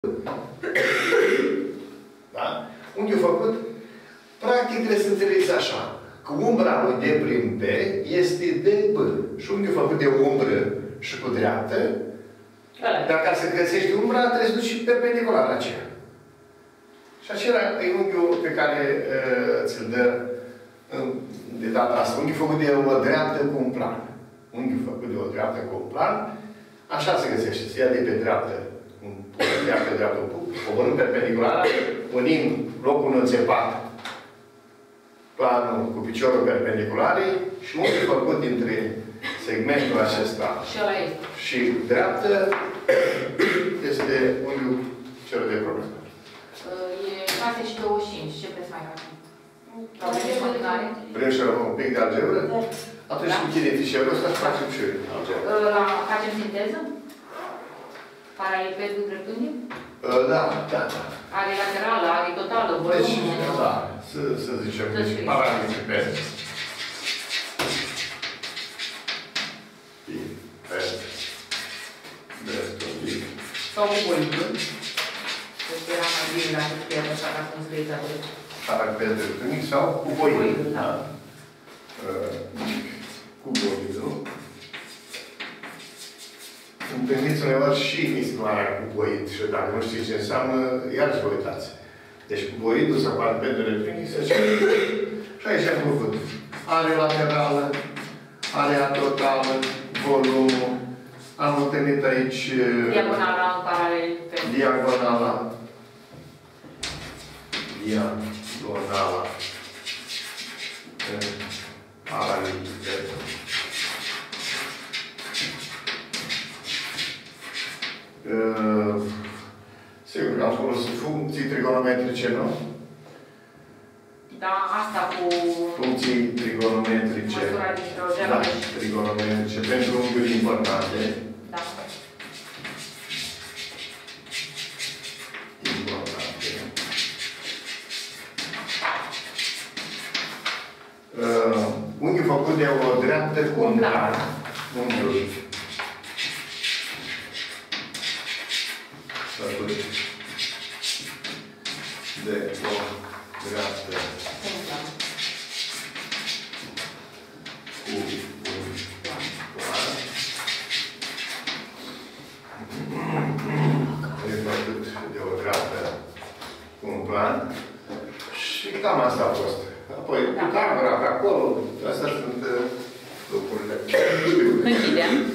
Da? Unghiul făcut, practic trebuie să înțelegeți așa, că umbra lui D prin B este DB. Și unghiul făcut de umbră și cu dreaptă, dar ca să găsești umbra, trebuie să duci perpendicular la aceea. Și acela e unghiul pe care ți-l dă de data asta. Unghiul făcut de o dreaptă cu un plan. Unghiul făcut de o dreaptă cu un plan, așa se găsește. Se ia de pe dreaptă, coborâm perpendicular, unim locul înțepat, planul cu piciorul perpendiculare și unghiul făcut dintre segmentul acesta și dreaptă este unghiul cel de problemă. E 6 și 25. Ce vreți mai facem? Vrem și un pic de algebră? Atunci închidem fișierul ăsta și facem și algebră. Facem sinteză? Paralipedul dreptunghi? Da. Are laterală, are totală, deci, da, să zicem, deci paraliped. Dreptunghi. Sau cu boidul. Deci era mai bine dacă știa așa ca cum se vezi atât. Paraliped dreptunghi sau cu boidul. Da. Cu boidul. Întâlniți uneori și mișcarea cu boid. Și dacă nu știți ce înseamnă, iarăși vă uitați. Deci cu boidul sau paralipedul dreptunghi se zice. Și aici am cuvânt. Are laterală, area totală, volumul. Am întâlnit aici... Diagonala în paralel. Diagonala. Paraliped. Sigur că am folosit funcții trigonometrice, nu? Da, asta cu... Funcții trigonometrice. Măsura dintre da, trigonometrice. Pentru unghiuri importante. Da. Importante. Unghiul făcut de o dreaptă cu un plan. Unghiul făcut de o dreaptă cu un plan. E făcut de o dreaptă cu un plan. Și cam asta a fost. Apoi, cu camera pe acolo, astea sunt lucrurile. Închidem.